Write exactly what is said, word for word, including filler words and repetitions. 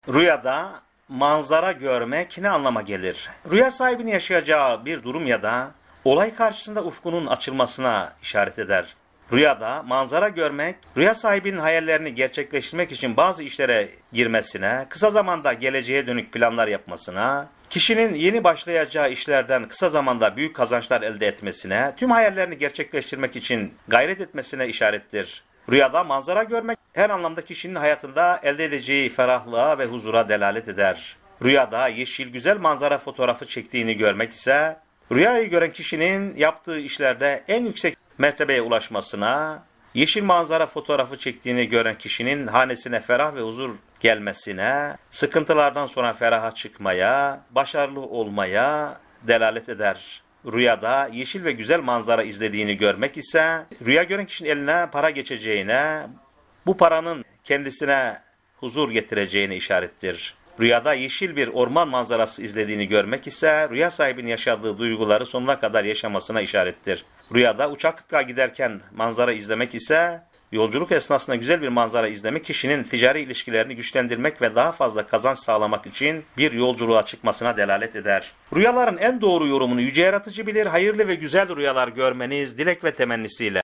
Rüyada manzara görmek ne anlama gelir? Rüya sahibinin yaşayacağı bir durum ya da olay karşısında ufkunun açılmasına işaret eder. Rüyada manzara görmek, rüya sahibinin hayallerini gerçekleştirmek için bazı işlere girmesine, kısa zamanda geleceğe dönük planlar yapmasına, kişinin yeni başlayacağı işlerden kısa zamanda büyük kazançlar elde etmesine, tüm hayallerini gerçekleştirmek için gayret etmesine işarettir. Rüyada manzara görmek her anlamda kişinin hayatında elde edeceği ferahlığa ve huzura delalet eder. Rüyada yeşil güzel manzara fotoğrafı çektiğini görmek ise, rüyayı gören kişinin yaptığı işlerde en yüksek mertebeye ulaşmasına, yeşil manzara fotoğrafı çektiğini gören kişinin hanesine ferah ve huzur gelmesine, sıkıntılardan sonra feraha çıkmaya, başarılı olmaya delalet eder. Rüyada yeşil ve güzel manzara izlediğini görmek ise, rüya gören kişinin eline para geçeceğine, bu paranın kendisine huzur getireceğine işarettir. Rüyada yeşil bir orman manzarası izlediğini görmek ise, rüya sahibinin yaşadığı duyguları sonuna kadar yaşamasına işarettir. Rüyada uçakla giderken manzara izlemek ise, yolculuk esnasında güzel bir manzara izlemek, kişinin ticari ilişkilerini güçlendirmek ve daha fazla kazanç sağlamak için bir yolculuğa çıkmasına delalet eder. Rüyaların en doğru yorumunu Yüce Yaratıcı bilir. Hayırlı ve güzel rüyalar görmeniz dilek ve temennisiyle.